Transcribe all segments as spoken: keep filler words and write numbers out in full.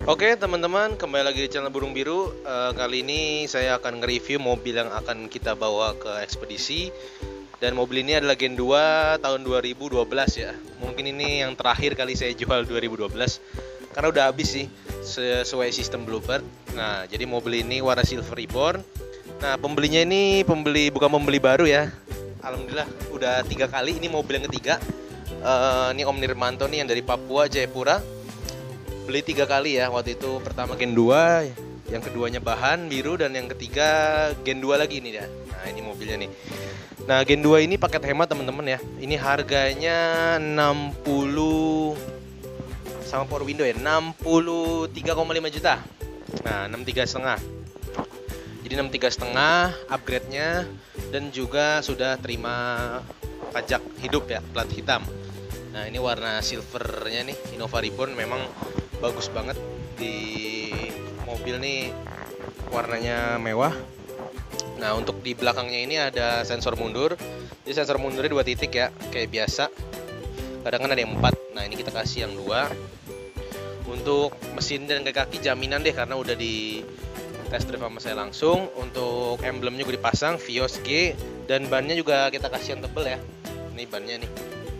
Oke teman-teman, kembali lagi di channel Burung Biru. Eh, Kali ini saya akan nge-review mobil yang akan kita bawa ke ekspedisi. Dan mobil ini adalah Gen dua tahun dua ribu dua belas ya. Mungkin ini yang terakhir kali saya jual dua ribu dua belas, karena udah habis sih sesuai sistem Bluebird. Nah, jadi mobil ini warna Silver Reborn. Nah, pembelinya ini pembeli bukan pembeli baru ya. Alhamdulillah udah tiga kali, ini mobil yang ketiga. Eh, ini Om Nirmanto nih yang dari Papua, Jayapura. Beli tiga kali ya, waktu itu pertama Gen dua, yang keduanya bahan biru, dan yang ketiga Gen dua lagi ini ya. Nah, ini mobilnya nih. Nah, Gen dua ini paket hemat teman-teman ya. Ini harganya enam puluh sama power window ya, enam puluh tiga koma lima juta. Nah, enam puluh tiga setengah. Jadi enam puluh tiga setengah upgrade-nya, dan juga sudah terima pajak hidup ya, plat hitam. Nah, ini warna silvernya nih, Innova Reborn, memang bagus banget di mobil nih, warnanya mewah. Nah, untuk di belakangnya ini ada sensor mundur. Jadi sensor mundurnya dua titik ya, kayak biasa. Kadang kan ada yang empat. Nah, ini kita kasih yang dua. Untuk mesin dan kaki jaminan deh, karena udah di test drive sama saya langsung. Untuk emblemnya juga dipasang Vios G, dan bannya juga kita kasih yang tebel ya. Ini bannya nih.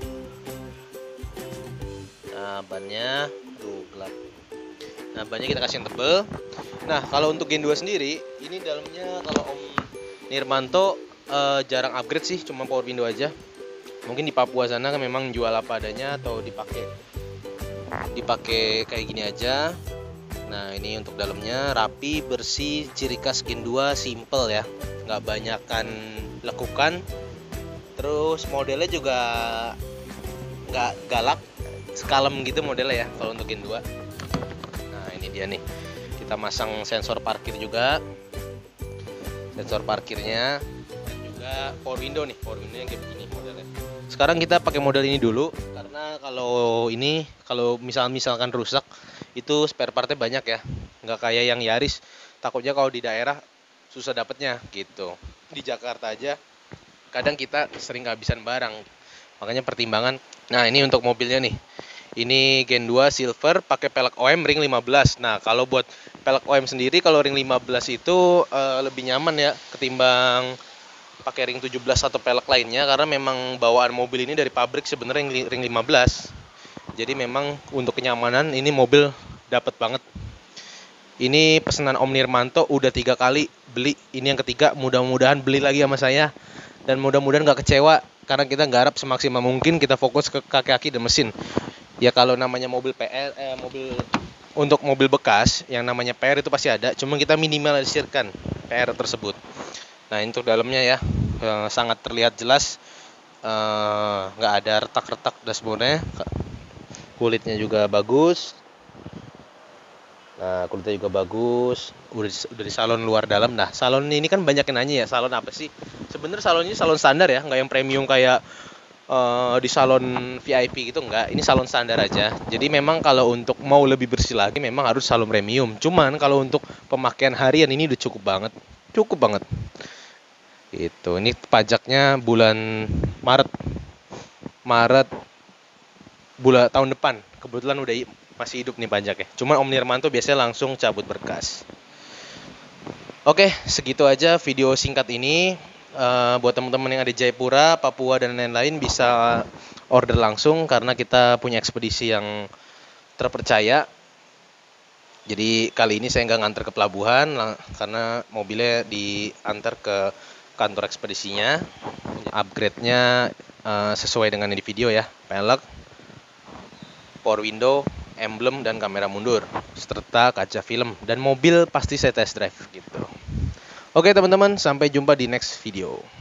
Nah, bannya tuh gelap. Nah, bannya kita kasih yang tebel. Nah, kalau untuk Gen dua sendiri, ini dalamnya kalau Om Nirmanto eh, jarang upgrade sih, cuma power window aja. Mungkin di Papua sana kan memang jual apa adanya atau dipakai dipakai kayak gini aja. Nah, ini untuk dalamnya rapi, bersih, ciri khas Gen dua, simple ya, nggak banyakan lekukan. Terus modelnya juga nggak galak, sekalem gitu modelnya ya kalau untuk Gen dua. Nah, ini dia nih, kita masang sensor parkir juga, sensor parkirnya, dan juga power window nih, power window yang kayak begini modelnya. Sekarang kita pakai model ini dulu, karena kalau ini kalau misal misalkan rusak itu spare partnya banyak ya, nggak kayak yang Yaris, takutnya kalau di daerah susah dapetnya gitu. Di Jakarta aja kadang kita sering kehabisan barang, makanya pertimbangan. Nah, ini untuk mobilnya nih, ini Gen dua Silver pakai pelek O M ring lima belas. Nah, kalau buat pelek O M sendiri, kalau ring lima belas itu uh, lebih nyaman ya ketimbang pakai ring tujuh belas atau pelek lainnya, karena memang bawaan mobil ini dari pabrik sebenarnya ring lima belas. Jadi memang untuk kenyamanan ini mobil dapat banget. Ini pesanan Om Nirmanto udah tiga kali beli, ini yang ketiga. Mudah-mudahan beli lagi sama saya, dan mudah-mudahan nggak kecewa, karena kita garap semaksimal mungkin, kita fokus ke kaki-kaki dan mesin. Ya, kalau namanya mobil P R, eh, mobil untuk mobil bekas yang namanya P R itu pasti ada, cuma kita minimalisirkan P R tersebut. Nah, ini untuk dalamnya ya, eh, sangat terlihat jelas, eh, nggak ada retak-retak dashboardnya, kulitnya juga bagus. Nah, kulitnya juga bagus, udah di, udah di salon luar dalam. Nah, salon ini kan banyak yang nanya ya, salon apa sih? Sebenarnya salon ini salon standar ya, nggak yang premium kayak Uh, di salon V I P gitu, enggak. Ini salon standar aja. Jadi memang kalau untuk mau lebih bersih lagi memang harus salon premium. Cuman kalau untuk pemakaian harian ini udah cukup banget. Cukup banget. Gitu. Ini pajaknya bulan Maret. Maret bulan tahun depan. Kebetulan udah masih hidup nih pajaknya. Cuman Om Nirmanto biasanya langsung cabut berkas. Oke, segitu aja video singkat ini. Uh, buat teman-teman yang ada di Jayapura, Papua, dan lain-lain bisa order langsung, karena kita punya ekspedisi yang terpercaya. Jadi kali ini saya nggak nganter ke pelabuhan, karena mobilnya diantar ke kantor ekspedisinya. Upgrade-nya uh, sesuai dengan yang di video ya, pelek, power window, emblem, dan kamera mundur, serta kaca film. Dan mobil pasti saya test drive gitu. Oke teman-teman, sampai jumpa di next video.